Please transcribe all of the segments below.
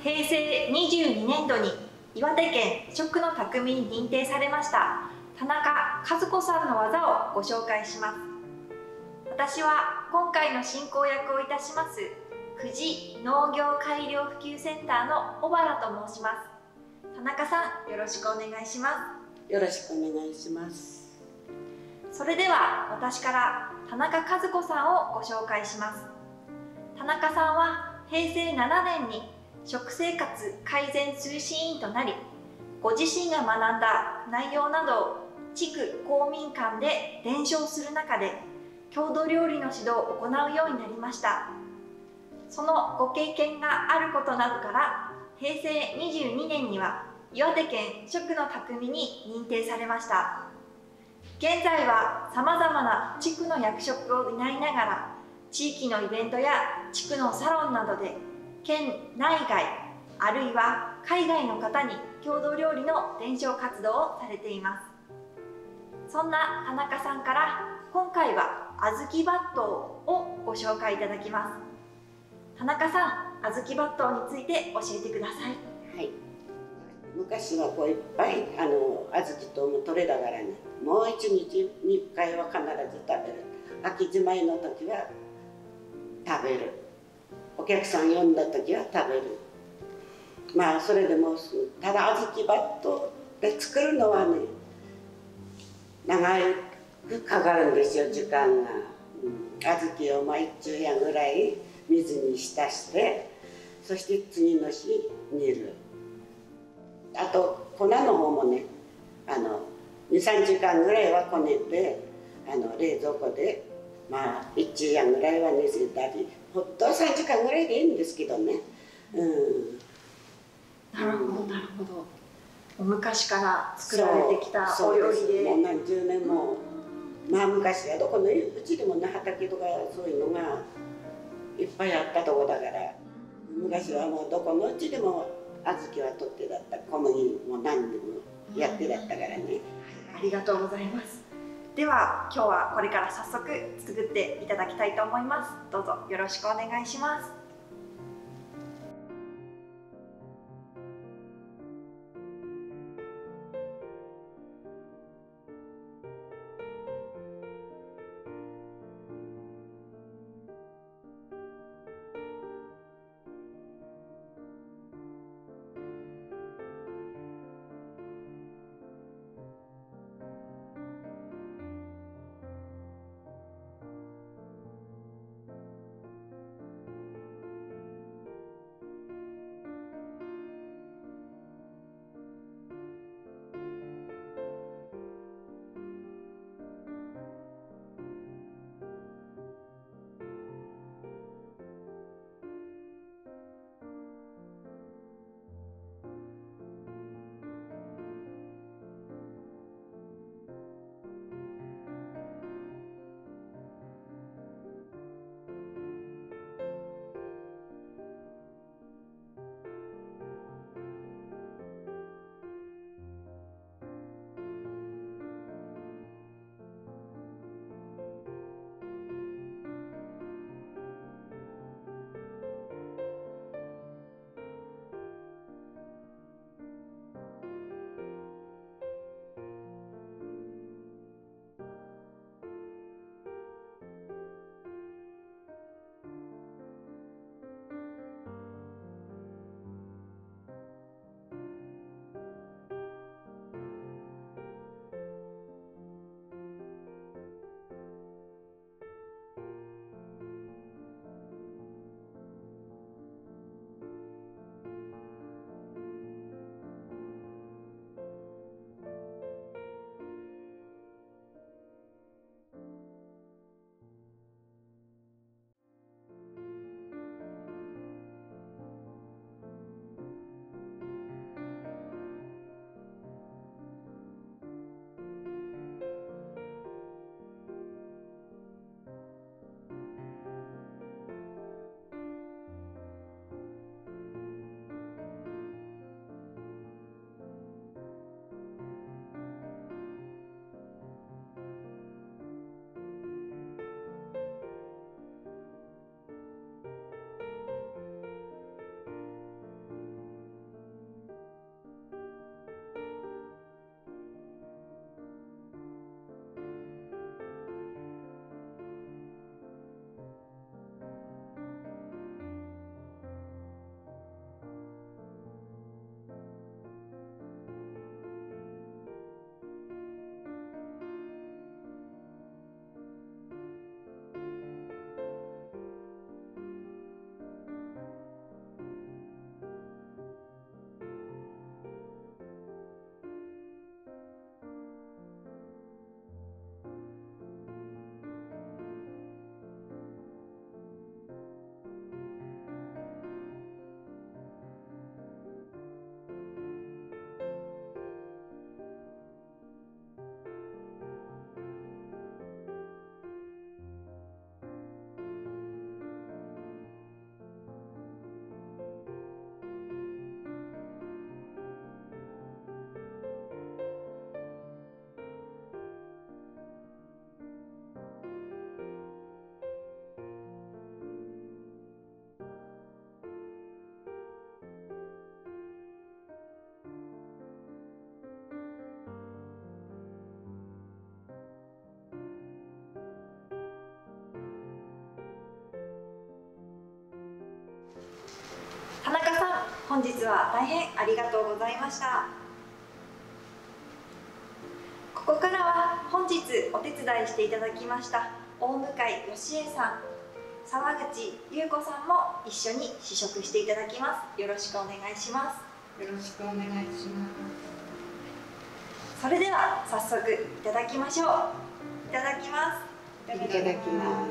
平成22年度に岩手県食の匠に認定されました田中和子さんの技をご紹介します。私は今回の進行役をいたします富士農業改良普及センターの小原と申します。田中さん、よろしくお願いします。 よろしくお願いします。 それでは私から田中和子さんをご紹介します。田中さんは平成7年に食生活改善推進委員となり、ご自身が学んだ内容などを地区公民館で伝承する中で郷土料理の指導を行うようになりました。そのご経験があることなどから平成22年には岩手県食の匠に認定されました。現在はさまざまな地区の役職を担いながら地域のイベントや地区のサロンなどで県内外あるいは海外の方に郷土料理の伝承活動をされています。そんな田中さんから今回は小豆バットをご紹介いただきます。田中さん、小豆バットについて教えてください。 はい。昔はこういっぱい小豆とも取れたからね、もう一日に1回は必ず食べる。秋じまいの時は食べる。お客さん呼んだ時は食べる。まあそれでもただ小豆バットで作るのはね、長くかかるんですよ、時間が。小豆を一昼夜ぐらい水に浸して、そして次の日煮る。あと粉の方もね、2、3時間ぐらいはこねて冷蔵庫で一昼夜ぐらいは寝せたり、ほっと3時間ぐらいでいいんですけどね。 なるほどなるほど。昔から作られてきたお料理で、 もう何十年も、昔はどこのうちでもね、畑とかそういうのがいっぱいあったとこだから、昔はもうどこのうちでも小豆は取ってだった、小麦も何でもやってだったからね。 ありがとうございます。では今日はこれから早速作っていただきたいと思います。どうぞよろしくお願いします。 本日は大変ありがとうございました。ここからは本日お手伝いしていただきました大向義恵さん、沢口優子さんも一緒に試食していただきます。よろしくお願いします。 よろしくお願いします。 それでは早速いただきましょう。いただきます。 いただきます。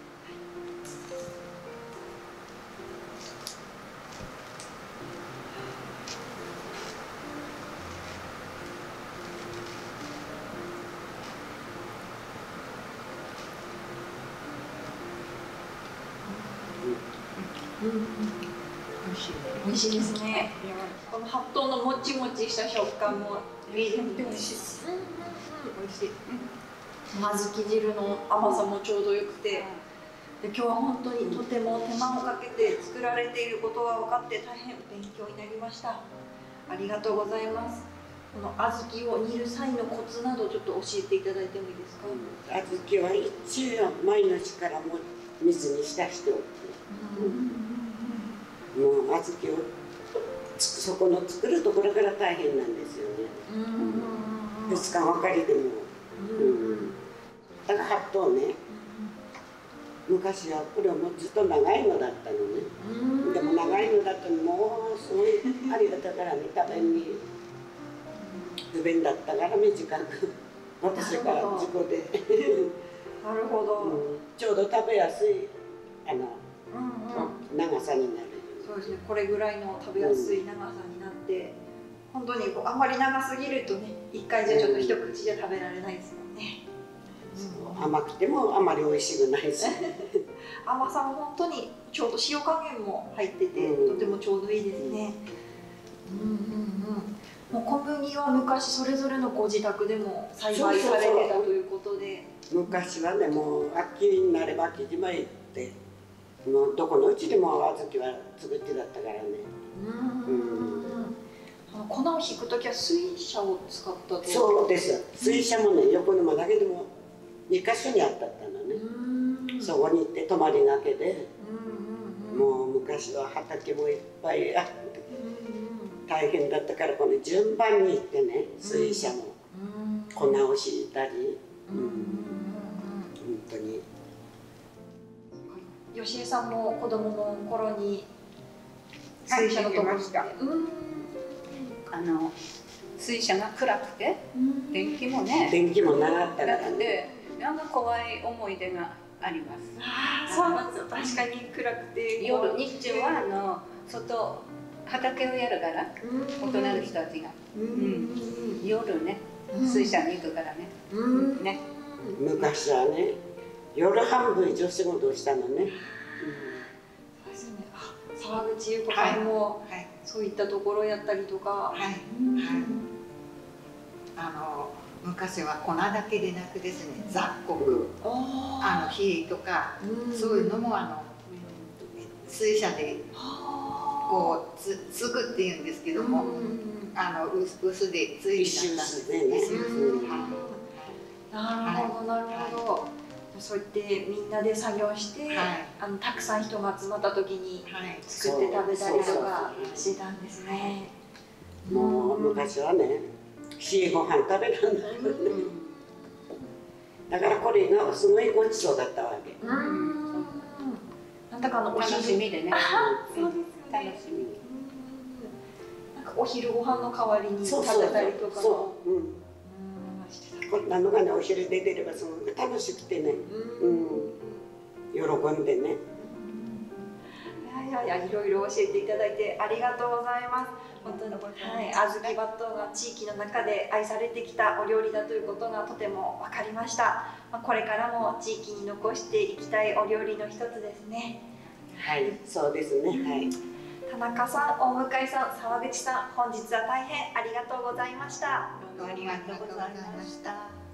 美味しい。 美味しいですね。この白桃のもちもちした食感もいいですね。 美味しいです。美味しい。 小豆汁の甘さもちょうどよくて、で今日は本当にとても手間をかけて作られていることが分かって大変勉強になりました。ありがとうございます。この小豆を煮る際のコツなどちょっと教えていただいてもいいですか？ 小豆は一応前の日からも水に浸しておく。もう小豆をそこの作るところから大変なんですよね。2日がかりでも。だから白桃ね、昔はこれはもうずっと長いのだったのね。でも長いのだともうすごいありがたからね、食べに不便だったから短く私が自己でなるほど、 ちょうど食べやすい長さになる。 そうですね、これぐらいの食べやすい長さになって、本当にこうあんまり長すぎるとね、一回じゃちょっと一口じゃ食べられないですもんね。 甘くてもあまり美味しくないし甘さも本当にちょうど塩加減も入ってて、とてもちょうどいいですね。もう小麦は昔それぞれのご自宅でも栽培されてたということで、 昔はね、もう秋になれば秋島へ行ってもうどこのうちでも小豆は作ってだったからね。 粉をひくときは水車を使ったと。 そうです。水車もね、横沼だけでも2か所にあったのね。そこに行って泊まりがけで、もう昔は畑もいっぱいあって大変だったから、この順番に行ってね、水車も粉を敷いたり、本当に。 吉江さんも子供の頃に水車のところに行って、 水車が暗くて、電気もね、 電気もなかったからね、なんか怖い思い出があります。 そうなんですよ。確かに暗くて、 日中は外畑をやるから、大人の人たちが、夜ね、水車に行くからね。 昔はね、夜半分以上仕事をしたのね。 沢口優子さんもそういったところやったりとか。 昔は粉だけでなくですね、雑穀、火とか、そういうのも水車でこうつぐっていうんですけども、薄でついてだったんですね。 なるほど、なるほど。そうやってみんなで作業して、たくさん人が集まった時に作って食べたりとかしてたんですね。 もう昔はね、冷えご飯食べたんだけどね。だからこれがすごいごちそうだったわけ。 なんだか楽しみでね。 そうですね。 楽しみ。 なんかお昼ご飯の代わりに食べたりとかも。 こんなのがね、お昼で出ればすごく楽しくてね、喜んでね。 いろいろ教えていただいてありがとうございます。本当に、小豆バットが地域の中で愛されてきたお料理だということがとても分かりました。これからも地域に残していきたいお料理の一つですね。 はい、そうですね。はい。 田中さん、大向さん、沢口さん、本日は大変ありがとうございました。 どうもありがとうございました。